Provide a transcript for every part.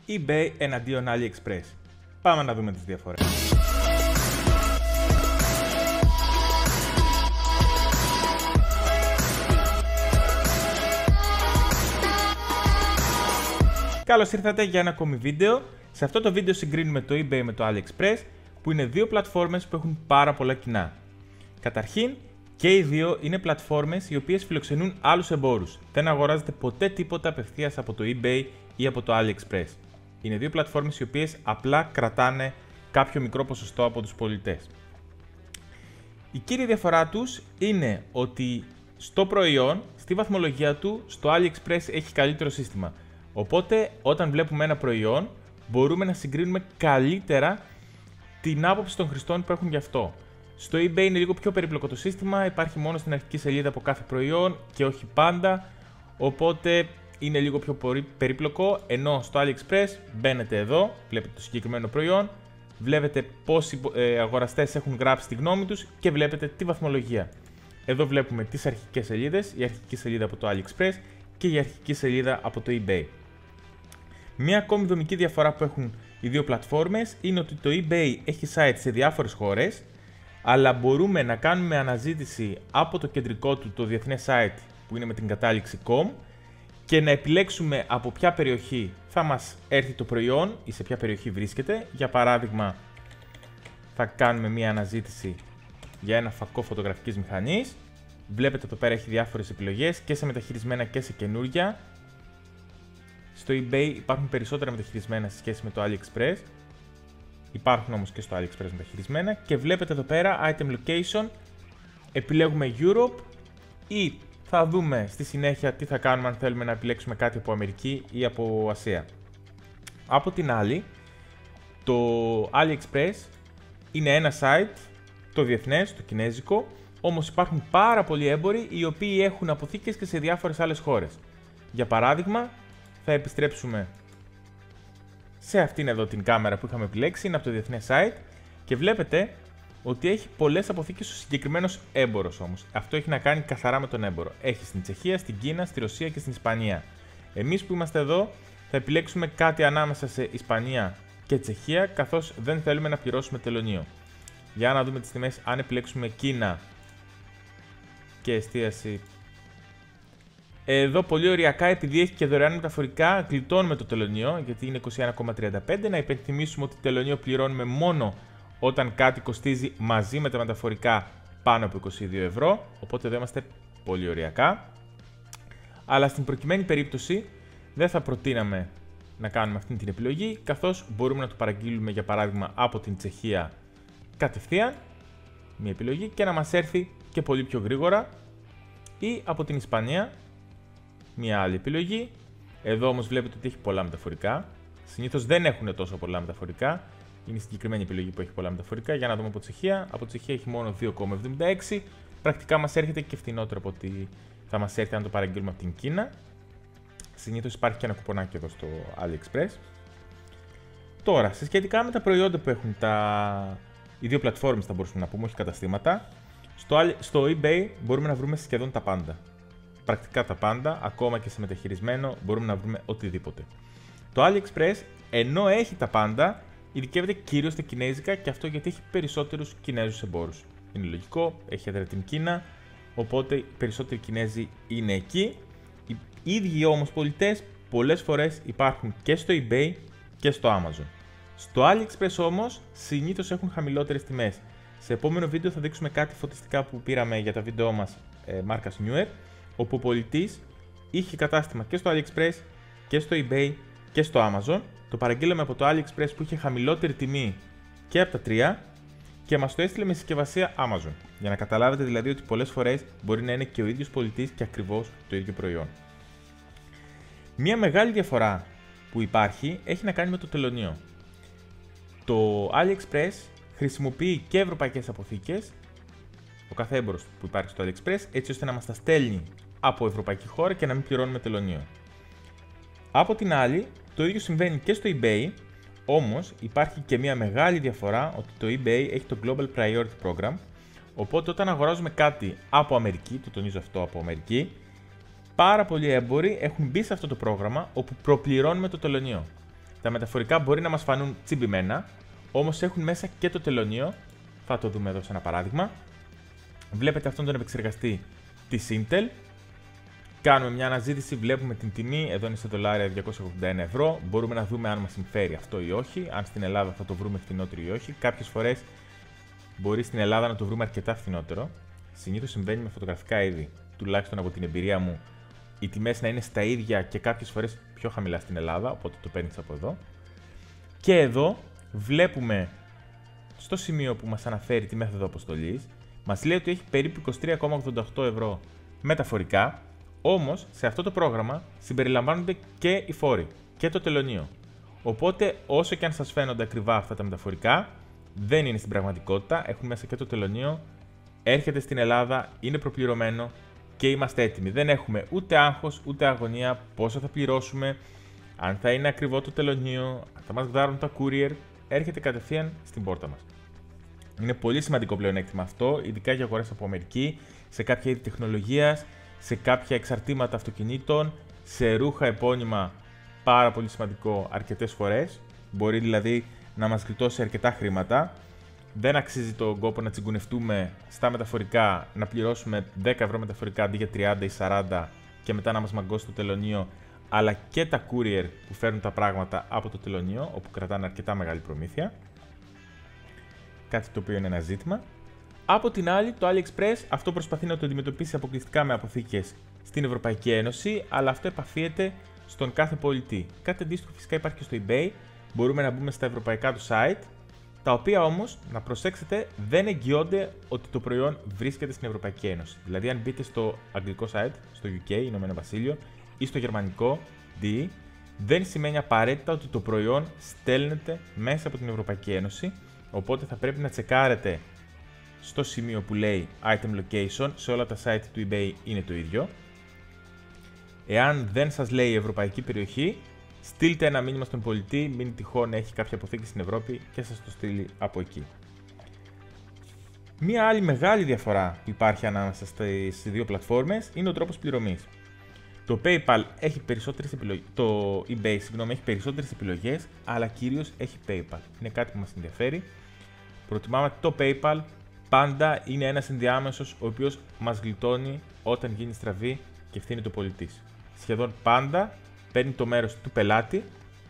eBay εναντίον AliExpress. Πάμε να δούμε τις διαφορές. Καλώς ήρθατε για ένα ακόμη βίντεο. Σε αυτό το βίντεο συγκρίνουμε το eBay με το AliExpress, που είναι δύο πλατφόρμες που έχουν πάρα πολλά κοινά. Καταρχήν, και οι δύο είναι πλατφόρμες οι οποίες φιλοξενούν άλλους εμπόρους. Δεν αγοράζετε ποτέ τίποτα απευθείας από το eBay ή από το AliExpress. Είναι δύο πλατφόρμες οι οποίες απλά κρατάνε κάποιο μικρό ποσοστό από τους πολιτές. Η κύρια διαφορά τους είναι ότι στο προϊόν, στη βαθμολογία του, στο AliExpress έχει καλύτερο σύστημα. Οπότε, όταν βλέπουμε ένα προϊόν, μπορούμε να συγκρίνουμε καλύτερα την άποψη των χρηστών που έχουν γι' αυτό. Στο eBay είναι λίγο πιο περίπλοκο το σύστημα, υπάρχει μόνο στην αρχική σελίδα από κάθε προϊόν και όχι πάντα, οπότε είναι λίγο πιο περίπλοκο, ενώ στο AliExpress μπαίνετε εδώ, βλέπετε το συγκεκριμένο προϊόν, βλέπετε πόσοι αγοραστές έχουν γράψει τη γνώμη τους και βλέπετε τη βαθμολογία. Εδώ βλέπουμε τις αρχικές σελίδες, η αρχική σελίδα από το AliExpress και η αρχική σελίδα από το eBay. Μία ακόμη δομική διαφορά που έχουν οι δύο πλατφόρμες είναι ότι το eBay έχει site σε διάφορες χώρες, αλλά μπορούμε να κάνουμε αναζήτηση από το κεντρικό του, το διεθνές site που είναι με την κατάληξη .com, και να επιλέξουμε από ποια περιοχή θα μας έρθει το προϊόν ή σε ποια περιοχή βρίσκεται. Για παράδειγμα, θα κάνουμε μία αναζήτηση για ένα φακό φωτογραφικής μηχανής. Βλέπετε εδώ πέρα έχει διάφορες επιλογές και σε μεταχειρισμένα και σε καινούρια. Στο eBay υπάρχουν περισσότερα μεταχειρισμένα σε σχέση με το AliExpress. Υπάρχουν όμως και στο AliExpress μεταχειρισμένα. Και βλέπετε εδώ πέρα Item Location. Επιλέγουμε Europe ή θα δούμε στη συνέχεια τι θα κάνουμε αν θέλουμε να επιλέξουμε κάτι από Αμερική ή από Ασία. Από την άλλη, το AliExpress είναι ένα site, το διεθνές, το κινέζικο, όμως υπάρχουν πάρα πολλοί έμποροι οι οποίοι έχουν αποθήκες και σε διάφορες άλλες χώρες. Για παράδειγμα, θα επιστρέψουμε σε αυτήν εδώ την κάμερα που είχαμε επιλέξει, είναι από το διεθνές site και βλέπετε ότι έχει πολλές αποθήκες ο συγκεκριμένος έμπορος όμως. Αυτό έχει να κάνει καθαρά με τον έμπορο. Έχει στην Τσεχία, στην Κίνα, στη Ρωσία και στην Ισπανία. Εμείς που είμαστε εδώ θα επιλέξουμε κάτι ανάμεσα σε Ισπανία και Τσεχία, καθώς δεν θέλουμε να πληρώσουμε τελωνείο. Για να δούμε τις τιμές, αν επιλέξουμε Κίνα και εστίαση. Εδώ πολύ ωριακά, επειδή έχει και δωρεάν μεταφορικά, γλιτώνουμε το τελωνείο, γιατί είναι 21,35. Να υπενθυμίσουμε ότι το τελωνείο πληρώνουμε μόνο όταν κάτι κοστίζει μαζί με τα μεταφορικά πάνω από 22 ευρώ, οπότε εδώ είμαστε πολύ ωριακά. Αλλά στην προκειμένη περίπτωση δεν θα προτείναμε να κάνουμε αυτή την επιλογή, καθώς μπορούμε να το παραγγείλουμε για παράδειγμα από την Τσεχία κατευθείαν, μια επιλογή, και να μας έρθει και πολύ πιο γρήγορα, ή από την Ισπανία, μια άλλη επιλογή. Εδώ όμως βλέπετε ότι έχει πολλά μεταφορικά, συνήθως δεν έχουν τόσο πολλά μεταφορικά. Είναι η συγκεκριμένη επιλογή που έχει πολλά μεταφορικά. Για να δούμε από Τσεχία. Από Τσεχία έχει μόνο 2,76. Πρακτικά μας έρχεται και φτηνότερο από ότι θα μας έρθει αν το παραγγείλουμε από την Κίνα. Συνήθως υπάρχει και ένα κουπονάκι εδώ στο AliExpress. Τώρα, σε σχετικά με τα προϊόντα που έχουν οι δύο πλατφόρμες, θα μπορούσαμε να πούμε, όχι καταστήματα. Στο eBay μπορούμε να βρούμε σχεδόν τα πάντα. Πρακτικά τα πάντα, ακόμα και σε μεταχειρισμένο μπορούμε να βρούμε οτιδήποτε. Το AliExpress, ενώ έχει τα πάντα, ειδικεύεται κυρίως στα κινέζικα, και αυτό γιατί έχει περισσότερους Κινέζους εμπόρους. Είναι λογικό, έχει έδρα την Κίνα, οπότε οι περισσότεροι Κινέζοι είναι εκεί. Οι ίδιοι όμως πολιτές πολλές φορές υπάρχουν και στο eBay και στο Amazon. Στο AliExpress όμως συνήθως έχουν χαμηλότερες τιμές. Σε επόμενο βίντεο θα δείξουμε κάτι φωτιστικά που πήραμε για τα βίντεό μας μάρκας Newer, όπου ο πολιτής είχε κατάστημα και στο AliExpress και στο eBay και στο Amazon. Το παραγγείλαμε από το AliExpress που είχε χαμηλότερη τιμή και από τα τρία και μας το έστειλε με συσκευασία Amazon. Για να καταλάβετε δηλαδή ότι πολλές φορές μπορεί να είναι και ο ίδιος πολιτής και ακριβώς το ίδιο προϊόν. Μία μεγάλη διαφορά που υπάρχει έχει να κάνει με το τελωνείο. Το AliExpress χρησιμοποιεί και ευρωπαϊκές αποθήκες, ο κάθε έμπορος που υπάρχει στο AliExpress, έτσι ώστε να μας τα στέλνει από ευρωπαϊκή χώρα και να μην πληρώνουμε τελωνείο. Από την άλλη, το ίδιο συμβαίνει και στο eBay, όμως υπάρχει και μια μεγάλη διαφορά ότι το eBay έχει το Global Priority Program, οπότε όταν αγοράζουμε κάτι από Αμερική, το τονίζω αυτό, από Αμερική, πάρα πολλοί έμποροι έχουν μπει σε αυτό το πρόγραμμα όπου προπληρώνουμε το τελωνείο. Τα μεταφορικά μπορεί να μας φανούν τσιμπημένα, όμως έχουν μέσα και το τελωνείο. Θα το δούμε εδώ σε ένα παράδειγμα. Βλέπετε αυτόν τον επεξεργαστή της Intel. Κάνουμε μια αναζήτηση, βλέπουμε την τιμή, εδώ είναι σε δολάρια 281 ευρώ. Μπορούμε να δούμε αν μας συμφέρει αυτό ή όχι, αν στην Ελλάδα θα το βρούμε φθηνότερο ή όχι. Κάποιες φορές μπορεί στην Ελλάδα να το βρούμε αρκετά φθηνότερο. Συνήθως συμβαίνει με φωτογραφικά είδη, τουλάχιστον από την εμπειρία μου, οι τιμές να είναι στα ίδια και κάποιες φορές πιο χαμηλά στην Ελλάδα, οπότε το παίρνεις από εδώ. Και εδώ βλέπουμε στο σημείο που μας αναφέρει τη μέθοδο αποστολής, μας λέει ότι έχει περίπου 23,88 ευρώ μεταφορικά, όμως σε αυτό το πρόγραμμα συμπεριλαμβάνονται και οι φόροι και το τελωνείο. Οπότε όσο και αν σας φαίνονται ακριβά αυτά τα μεταφορικά, δεν είναι στην πραγματικότητα, έχουν μέσα και το τελωνείο, έρχεται στην Ελλάδα, είναι προπληρωμένο και είμαστε έτοιμοι. Δεν έχουμε ούτε άγχος ούτε αγωνία πόσο θα πληρώσουμε, αν θα είναι ακριβό το τελωνείο, αν θα μας γδάρουν τα courier, έρχεται κατευθείαν στην πόρτα μας. Είναι πολύ σημαντικό πλεονέκτημα αυτό, ειδικά για αγορές από Αμερική, σε κάποια είδη τεχνολογίας, σε κάποια εξαρτήματα αυτοκινήτων, σε ρούχα επώνυμα, πάρα πολύ σημαντικό αρκετές φορές. Μπορεί δηλαδή να μας γλιτώσει αρκετά χρήματα. Δεν αξίζει τον κόπο να τσιγκουνευτούμε στα μεταφορικά, να πληρώσουμε 10 ευρώ μεταφορικά αντί για 30 ή 40 και μετά να μας μαγκώσει το τελωνείο, αλλά και τα courier που φέρνουν τα πράγματα από το τελωνείο, όπου κρατάνε αρκετά μεγάλη προμήθεια. Κάτι το οποίο είναι ένα ζήτημα. Από την άλλη, το AliExpress αυτό προσπαθεί να το αντιμετωπίσει αποκλειστικά με αποθήκες στην Ευρωπαϊκή Ένωση, αλλά αυτό επαφίεται στον κάθε πολιτή. Κάτι αντίστοιχο φυσικά υπάρχει και στο eBay. Μπορούμε να μπούμε στα ευρωπαϊκά του site, τα οποία όμως, να προσέξετε, δεν εγγυώνται ότι το προϊόν βρίσκεται στην Ευρωπαϊκή Ένωση. Δηλαδή, αν μπείτε στο αγγλικό site, στο UK, Ηνωμένο Βασίλειο, ή στο γερμανικό, DE, δεν σημαίνει απαραίτητα ότι το προϊόν στέλνεται μέσα από την Ευρωπαϊκή Ένωση, οπότε θα πρέπει να τσεκάρετε στο σημείο που λέει Item Location, σε όλα τα site του eBay είναι το ίδιο. Εάν δεν σας λέει ευρωπαϊκή περιοχή, στείλτε ένα μήνυμα στον πολιτή, μην τυχόν έχει κάποια αποθήκη στην Ευρώπη και σας το στείλει από εκεί. Μία άλλη μεγάλη διαφορά που υπάρχει ανάμεσα στις δύο πλατφόρμες είναι ο τρόπος πληρωμής. Το PayPal έχει περισσότερες επιλογές, το eBay έχει περισσότερες επιλογές, αλλά κυρίως έχει PayPal. Είναι κάτι που μας ενδιαφέρει. Προτιμάμε το PayPal, πάντα είναι ένας ενδιάμεσος ο οποίος μας γλιτώνει όταν γίνει στραβή και ευθύνεται ο πολιτής. Σχεδόν πάντα παίρνει το μέρος του πελάτη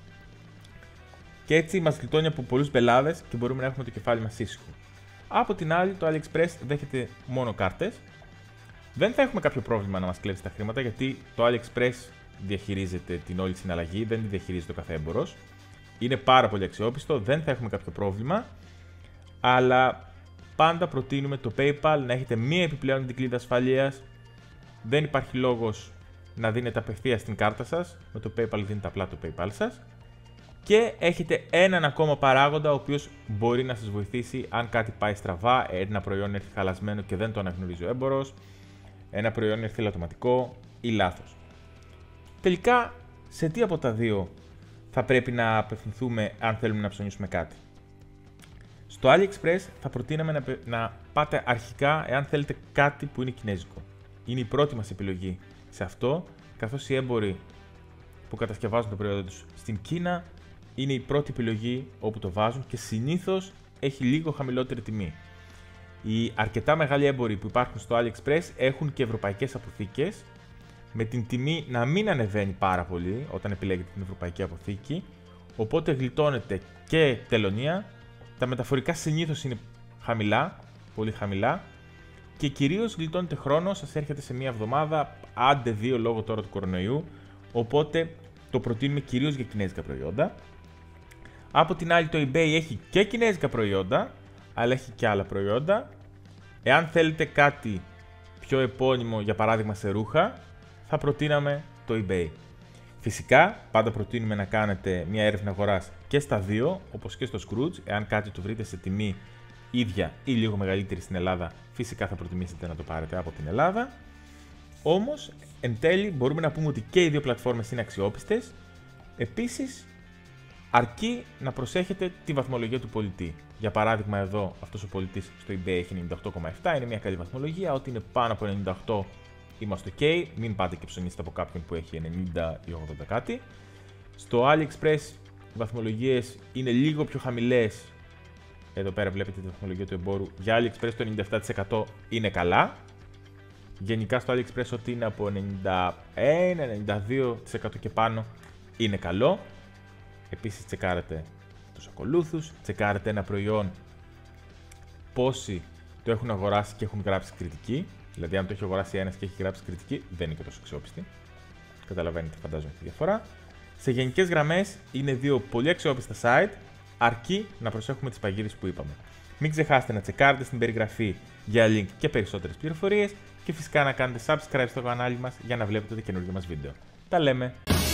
και έτσι μας γλιτώνει από πολλούς πελάδες και μπορούμε να έχουμε το κεφάλι μας ήσυχο. Από την άλλη, το AliExpress δέχεται μόνο κάρτες. Δεν θα έχουμε κάποιο πρόβλημα να μας κλέψει τα χρήματα, γιατί το AliExpress διαχειρίζεται την όλη συναλλαγή, δεν τη διαχειρίζεται ο κάθε έμπορος. Είναι πάρα πολύ αξιόπιστο, δεν θα έχουμε κάποιο πρόβλημα, αλλά πάντα προτείνουμε το PayPal να έχετε μία επιπλέον δικλείδα ασφαλείας. Δεν υπάρχει λόγος να δίνετε απευθείας στην κάρτα σας, με το PayPal δίνετε απλά το PayPal σας. Και έχετε έναν ακόμα παράγοντα ο οποίος μπορεί να σας βοηθήσει αν κάτι πάει στραβά, ένα προϊόν έρθει χαλασμένο και δεν το αναγνωρίζει ο έμπορος, ένα προϊόν έρθει λατωματικό ή λάθος. Τελικά, σε τι από τα δύο θα πρέπει να απευθυνθούμε αν θέλουμε να ψωνίσουμε κάτι? Στο AliExpress θα προτείναμε να πάτε αρχικά εάν θέλετε κάτι που είναι κινέζικο. Είναι η πρώτη μας επιλογή σε αυτό, καθώς οι έμποροι που κατασκευάζουν τα προϊόντα τους στην Κίνα είναι η πρώτη επιλογή όπου το βάζουν και συνήθως έχει λίγο χαμηλότερη τιμή. Οι αρκετά μεγάλοι έμποροι που υπάρχουν στο AliExpress έχουν και ευρωπαϊκές αποθήκες, με την τιμή να μην ανεβαίνει πάρα πολύ όταν επιλέγετε την ευρωπαϊκή αποθήκη, οπότε γλιτώνετε και τελωνεία. Τα μεταφορικά συνήθως είναι χαμηλά, πολύ χαμηλά, και κυρίως γλιτώνετε χρόνο, σας έρχεται σε μία εβδομάδα, άντε δύο λόγω τώρα του κορονοϊού, οπότε το προτείνουμε κυρίως για κινέζικα προϊόντα. Από την άλλη, το eBay έχει και κινέζικα προϊόντα, αλλά έχει και άλλα προϊόντα. Εάν θέλετε κάτι πιο επώνυμο, για παράδειγμα σε ρούχα, θα προτείναμε το eBay. Φυσικά, πάντα προτείνουμε να κάνετε μια έρευνα αγοράς και στα δύο, όπως και στο Scrooge. Εάν κάτι το βρείτε σε τιμή ίδια ή λίγο μεγαλύτερη στην Ελλάδα, φυσικά θα προτιμήσετε να το πάρετε από την Ελλάδα. Όμως, εν τέλει, μπορούμε να πούμε ότι και οι δύο πλατφόρμες είναι αξιόπιστες. Επίσης, αρκεί να προσέχετε τη βαθμολογία του πολιτή. Για παράδειγμα, εδώ αυτός ο πολιτής στο eBay έχει 98,7, είναι μια καλή βαθμολογία. Ό,τι είναι πάνω από 98 είμαστε ok, μην πάτε και ψωνίσετε από κάποιον που έχει 90 ή 80 κάτι. Στο AliExpress βαθμολογίες είναι λίγο πιο χαμηλές. Εδώ πέρα βλέπετε τη βαθμολογία του εμπόρου. Για AliExpress το 97% είναι καλά. Γενικά στο AliExpress ό,τι είναι από 91-92% και πάνω είναι καλό. Επίσης τσεκάρετε τους ακολούθους, τσεκάρετε ένα προϊόν πόσοι το έχουν αγοράσει και έχουν γράψει κριτική. Δηλαδή αν το έχει αγοράσει ένας και έχει γράψει κριτική δεν είναι και τόσο αξιόπιστη. Καταλαβαίνετε φαντάζομαι τη διαφορά. Σε γενικές γραμμές είναι δύο πολύ αξιόπιστα site, αρκεί να προσέχουμε τις παγίδες που είπαμε. Μην ξεχάσετε να τσεκάρετε στην περιγραφή για link και περισσότερες πληροφορίες και φυσικά να κάνετε subscribe στο κανάλι μας για να βλέπετε τα καινούργια μας βίντεο. Τα λέμε!